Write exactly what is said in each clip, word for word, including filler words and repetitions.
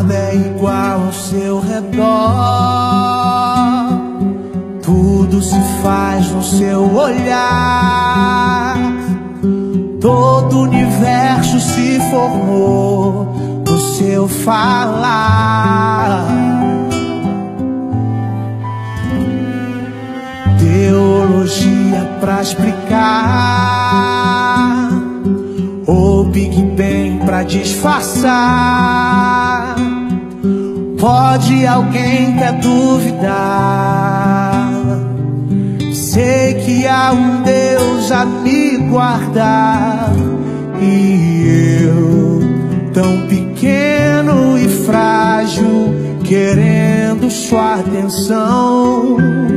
Nada é igual ao seu redor, tudo se faz no seu olhar. Todo o universo se formou no seu falar. Teologia pra explicar, ou Big Bang pra disfarçar. Pode alguém quer duvidar? Sei que há um Deus a me guardar, e eu, tão pequeno e frágil, querendo sua atenção.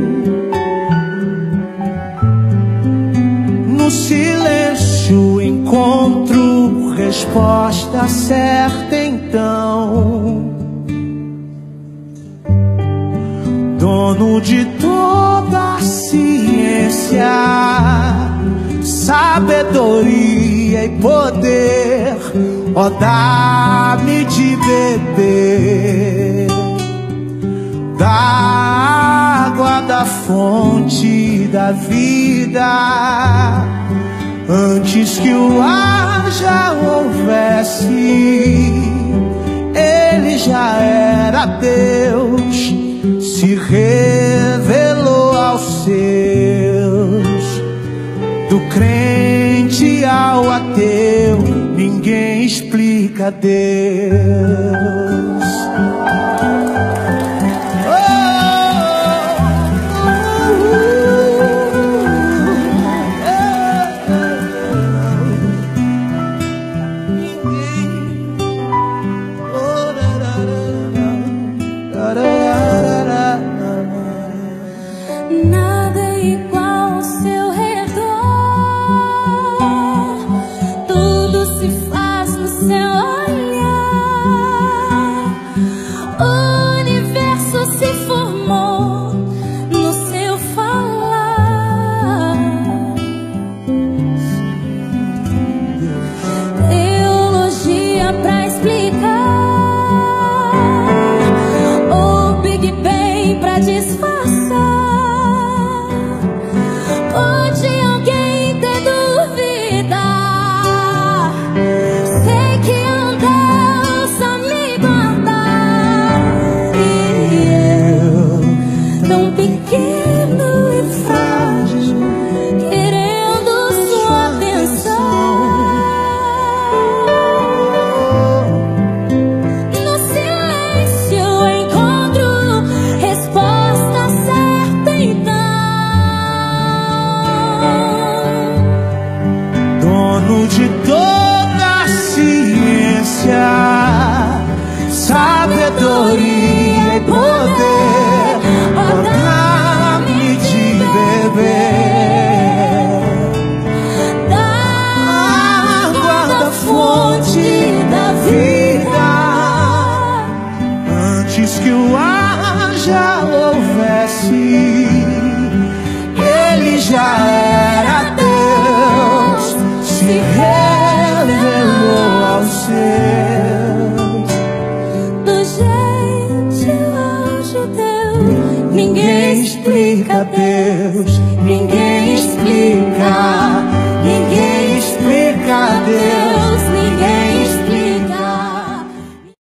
No silêncio encontro resposta certa então. Dono de toda a ciência, sabedoria e poder, ó, dá-me de beber da água da fonte da vida. Antes que o ar já houvesse, ele já era Deus, se revelou aos seus. Do crente ao ateu, ninguém explica Deus. Nada é igual ao seu redor, tudo se faz no seu olhar. O universo se formou no seu falar. Teologia pra explicar, ou Big Bang pra disfarçar. Pode alguém ter dúvida? Sei que um Deus a me guardar, e eu, tão pequeno e frágil, querendo sua atenção. No silêncio encontro resposta certa então. Dono de toda